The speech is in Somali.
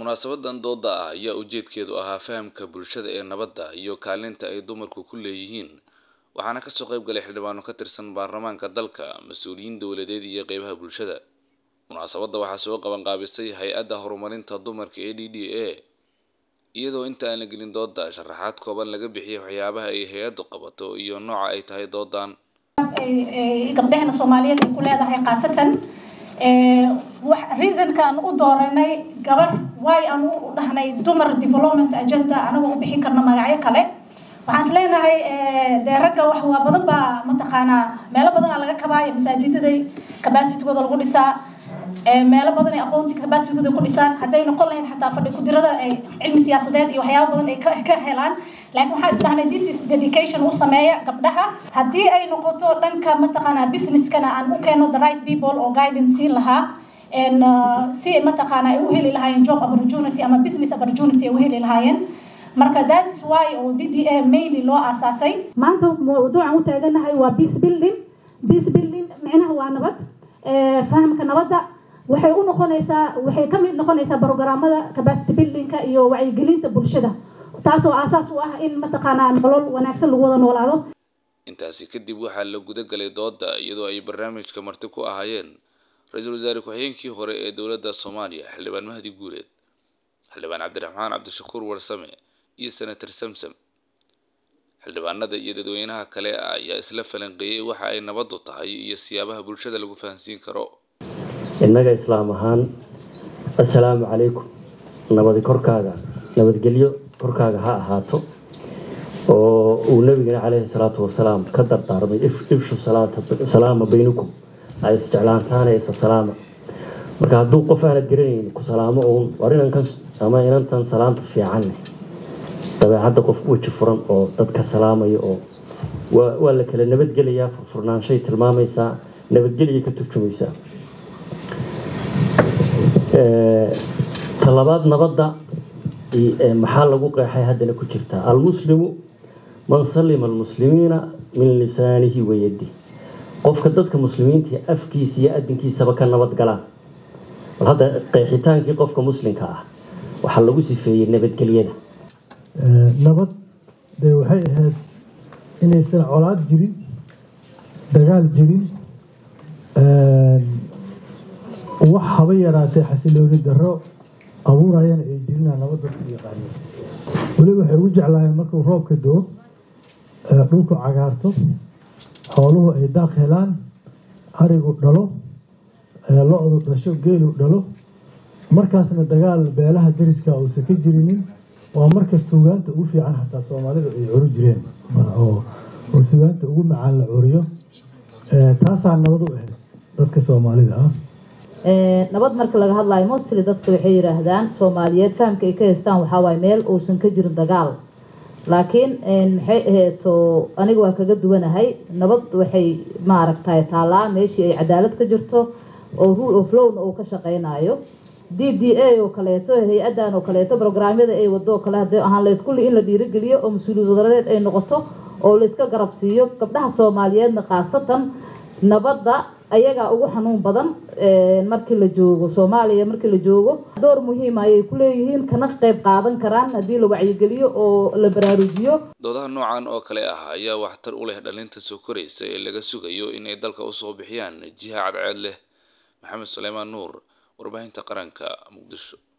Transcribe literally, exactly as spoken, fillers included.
munaasabadan dooda ah ayaa ujeedkeedu ahaa fahamka bulshada ee nabadda iyo kaalinta ay dumarku ku leeyihiin waxaana ka soo qayb galay xildhibaano ka tirsan baarlamaanka dalka mas'uuliyiin dawladeed iyo qaybaha bulshada. munaasabada waxaa soo qaban qaabisay hay'adda horumarinta dumarka ee D D A iyadoo inta aan la gelin dooda sharaxaad kooban laga bixiyay waxyaabaha ay hay'addu qabato iyo nooca ay tahay doodan. gabdhaha Soomaaliyeed ay ku leedahay qaasatan ee wax reason kan u dooranay gabar way aan u dhahnay dumar development agenda anagu u bixin karna magacyo kale waxaan isleeyahay ee ragga wax waa badan ba mataqaana meelo badan laga kabaayo masaajidada capacity-gooda lagu dhisaa ee meelo badan ay aqoonti capacity-gooda ku dhisaan haday noqon lahayd xataa fadhi ku dirada ay cilmi siyaasadeed iyo waxyaabo badan ay ka helaan laakiin waxaan isleeyahay this is dedication u sameeya gabdhaha hadii ay noqoto dhanka mataqaana business kana aan u keeno the right people or guidance lahaa en si mataqaana ay u heli lahaayeen job opportunity ama business opportunity ay u heli lahaayeen marka that is why oo D D A mainly loo asaasay maanta mawduucan u taaganahay waa peace building peace building macnaheedu waa nabad ee fahamka nabadda waxay u noqonaysaa waxay ka mid noqonaysaa barnaamijyada capacity building-ka iyo wacyigelinta bulshada taasoo asaas u ah in mataqaana nolol wanaagsan lagu wada noolaado. intaasi kadib waxaa la guda galay dooda iyadoo ay barnaamijka marti ku ahaayeen ra'iisul wasaare ku-xigeenkii hore ee dawladda Soomaaliya xildhibaan Mahdi Guuleed, xildhibaan Cabdiraxmaan Cabdishakuur Warsame iyo senator Samsam. xildhibaanada iyo dadweynaha kale ayaa isla falanqeeyay waxa ay nabaddu tahay iyo siyaabaha bulshada lagu fahansiin karo. innaga islaam ahaan assalaamu calaykum nabad korkaaga nabadgelyo korkaaga ha ahaato oo uu nabiga calayhi salaatu wasalaam ka dardaarmay ifshu salaata salaama baynakum ay isticlaantaan ay salaama marka hadduu qof aan garaneyn ku salaamo oo warinan kan ama inantan salaanta fiican dabeecadda qof weji furan oo dadka salaamayo oo waa la kala nabadgelayaa furnaanshay tilmaamaysaa nabadgelyo ka turjumaysaa ee talabaad nabadda ee maxaa lagu qeexay hadana ku jirta al-muslimu man sallima al-muslimiina min lisaanihi wa yadihi qofka dadka muslimiinta afkiisa iyo adinkiisaba ka nabad galaan hada qeexitaankii qofka muslimka ah waxa lagu sifeeyay nabadgelyada ee nabad de waxay ahayd inaysan colaad jirin dagaal jirin ee wax haba yaraatay xasilooni darro abuurayaan ay jirina nabadda ku yaqaan wali waxay u jeclaayeen markuu roobka doo dhulku cagaarto xooluhu ay daaq helaan arigu dhalo lo'du dhasho geelu dhalo markaasna dagaal beelaha dariska oo ka jirinin waa marka suugaanta ugu fiican xataa Soomaalidu ay curu jireen oo oo suugaanta ugu macaan la curiyo ee taasaan nabad u ahayd dadka Soomaalida ah ee nabad marka laga hadlayo mostly dadku waxay yiraahdaan Soomaaliyeed fahamka ay ka haystaan waxa way meel uusan ka jirin dagaal laakiin een maxay aheeto aniga waa kaga duwanahay nabad waxay ma aragtay taalaa meeshii ay cadaalad ka jirto oo rule of law oo ka shaqeynayo D D A oo kale soo hay'adan oo kale barnaamijyada ay wado kala hadii ahaan leed kulli in la dhiirigeliyo oo mas'uuliyad wadareed ay noqoto oo la iska garab siiyo gabdhaha Soomaaliyeed qaasatan nabadda ayaga ugu xanuun badan ee markii la joogo Soomaaliya markii la joogo door muhiim ah ay ku leeyihiin kana qayb qaadan karaan hadii la wacyigeliyo oo la baraarujiyo. doodaha noocan oo kale ah ayaa waxtar u leh dhalinta soo koraysa ee laga sugayo in ay dalka u soo bixiyaan jiha cadceed leh. Maxamed Suleymaan Nuur, warbaahinta qaranka, Muqdisho.